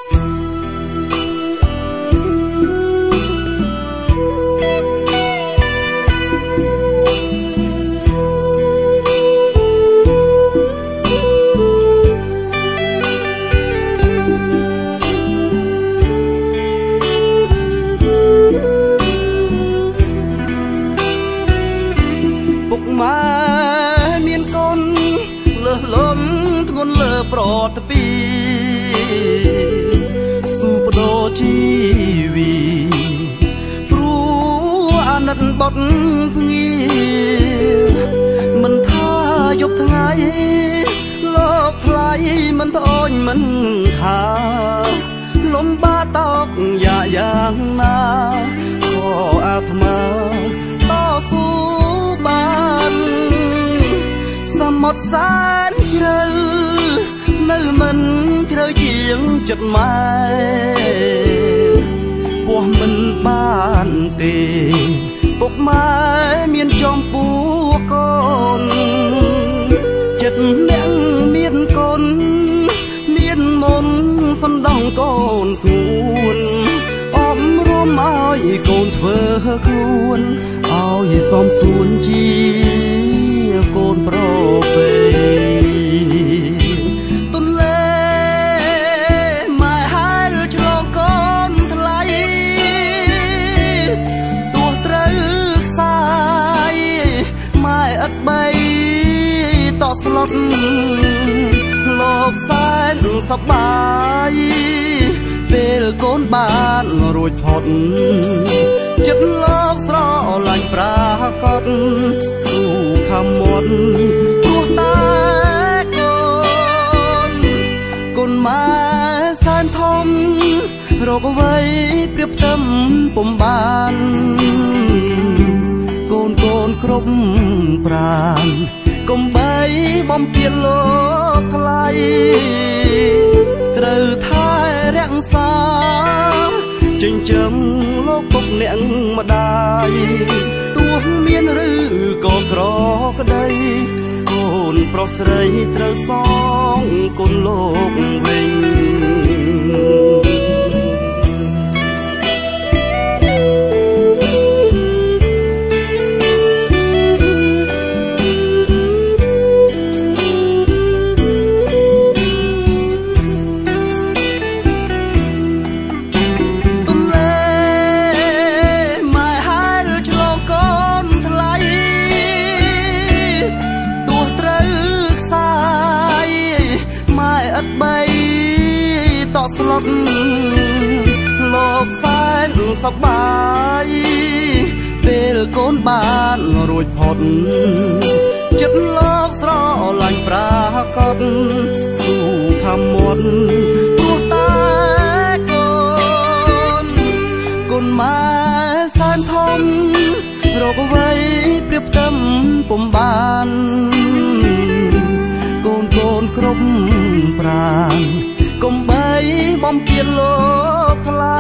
ប្រតពីស៊ូបដោជីវីព្រោះអាណិតបត់ភ្ងាមិនថាយប់ថ្ងៃលោកថ្លៃមិនត្អូញមិនថាលំបាតកយ៉ាងណាក៏អាត្មាតស៊ូបានសមុទ្រសែនជ្រៅនៅមិនជ្រៅជាងចិត្តម៉ែពោះមិនបានទេពុកម៉ែមានចំពោះកូនចិត្តអ្នកមានកូនមានមុនសំដងកូនស្ងួនអមរំឲ្យកូនធ្វើខ្លួនឲ្យសំសួនជាកូនប្រពេស្លុតលោកសែនសប្បាយពេលកូនបានរួចផុតចិត្តលោកស្រឡាញ់ប្រាកដស៊ូខំមាត់ព្រោះតែកូនម៉ែសែនធំរកអ្វីប្រៀបផ្ទឹមពុំបានកូនគ្រប់ប្រាណកុំបីបំពេញលោកថ្លៃត្រូវថែរក្សាចិញ្ចឹមលោកពុកអ្នកម្ដាយទោះមានឬក៏ក្រក្ដីកូនប្រុសស្រីត្រូវសងគុណលោកវិញស្លុតលោកសែនសប្បាយពេលកូនបានរួចផុតចិត្តលោកស្រឡាញ់ប្រាកដស៊ូខំមាត់ព្រោះតែកូនម៉ែសែនធំរកអ្វីប្រៀបផ្ទឹមពុំបានកូនគ្រប់ប្រាណកុំបីបំពេញលោកថ្លៃ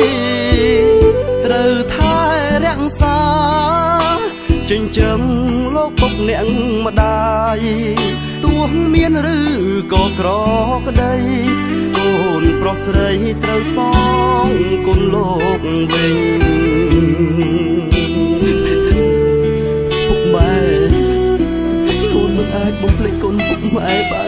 ត្រូវថែរក្សាចិញ្ចឹមលោកពុកអ្នកម្ដាយទោះមានឬក៏ក្រក្ដីកូនប្រុសស្រីត្រូវសងគុណលោកវិញពុកម៉ែកូនមិនអាចបំភ្លេចគុណពុកម៉ែបាន